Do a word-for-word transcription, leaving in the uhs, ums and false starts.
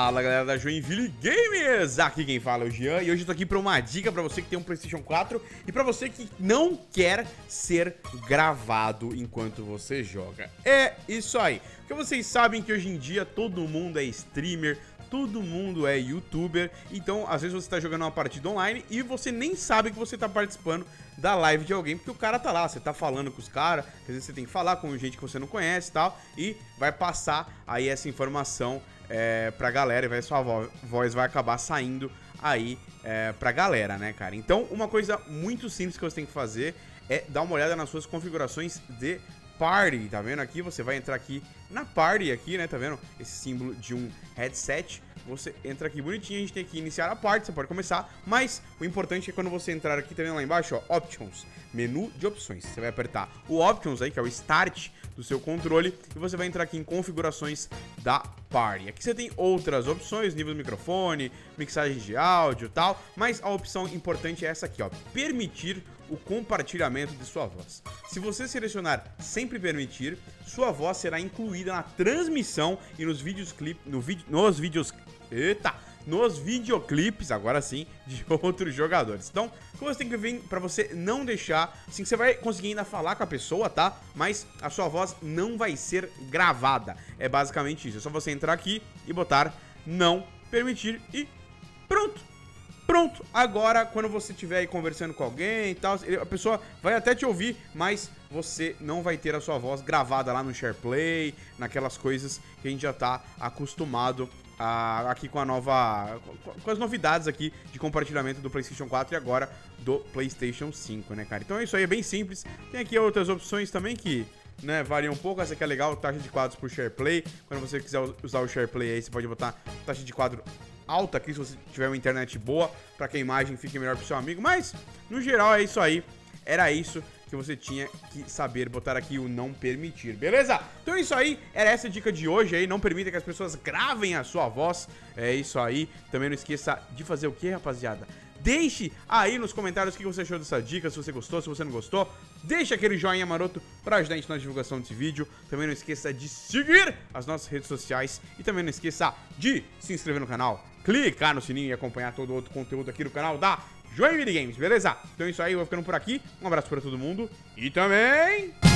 Fala galera da Joinville Games, aqui quem fala é o Jean e hoje eu tô aqui pra uma dica pra você que tem um PlayStation quatro e pra você que não quer ser gravado enquanto você joga. É isso aí, porque vocês sabem que hoje em dia todo mundo é streamer, todo mundo é youtuber, então às vezes você tá jogando uma partida online e você nem sabe que você tá participando da live de alguém, porque o cara tá lá, você tá falando com os caras, às vezes você tem que falar com gente que você não conhece e tal, e vai passar aí essa informação é, pra galera e vai, sua vo voz vai acabar saindo aí é, pra galera, né, cara? Então uma coisa muito simples que você tem que fazer é dar uma olhada nas suas configurações de Party, tá vendo aqui? Você vai entrar aqui na Party aqui, né? Tá vendo? Esse símbolo de um headset. Você entra aqui bonitinho, a gente tem que iniciar a Party, você pode começar. Mas o importante é quando você entrar aqui, tá vendo lá embaixo, ó, Options, menu de opções. Você vai apertar o Options aí, que é o Start do seu controle, e você vai entrar aqui em configurações da Party. Aqui você tem outras opções, nível do microfone, mixagem de áudio e tal, mas a opção importante é essa aqui, ó, permitir o compartilhamento de sua voz. Se você selecionar sempre permitir, sua voz será incluída na transmissão e nos vídeos clip, no vídeo, nos vídeos, eita, nos videoclipes, agora sim, de outros jogadores. Então, o que você tem que ver para você não deixar, assim, você vai conseguir ainda falar com a pessoa, tá? Mas a sua voz não vai ser gravada. É basicamente isso. É só você entrar aqui e botar não permitir e pronto. Pronto, agora quando você estiver aí conversando com alguém e tal, a pessoa vai até te ouvir, mas você não vai ter a sua voz gravada lá no SharePlay, naquelas coisas que a gente já tá acostumado a, aqui com a nova, com as novidades aqui de compartilhamento do PlayStation quatro e agora do PlayStation cinco, né, cara? Então é isso aí, é bem simples. Tem aqui outras opções também que, né, variam um pouco. Essa aqui é legal, taxa de quadros por SharePlay. Quando você quiser usar o SharePlay aí, você pode botar taxa de quadro alta aqui, se você tiver uma internet boa, para que a imagem fique melhor pro seu amigo. Mas, no geral, é isso aí. Era isso que você tinha que saber, botar aqui o não permitir, beleza? Então é isso aí, era essa a dica de hoje aí. Não permita que as pessoas gravem a sua voz. É isso aí. Também não esqueça de fazer o que, rapaziada? Deixe aí nos comentários o que você achou dessa dica, se você gostou, se você não gostou. Deixe aquele joinha maroto pra ajudar a gente na divulgação desse vídeo. Também não esqueça de seguir as nossas redes sociais. E também não esqueça de se inscrever no canal, clicar no sininho e acompanhar todo o outro conteúdo aqui no canal da Joinville Games, beleza? Então é isso aí, eu vou ficando por aqui. Um abraço pra todo mundo e também...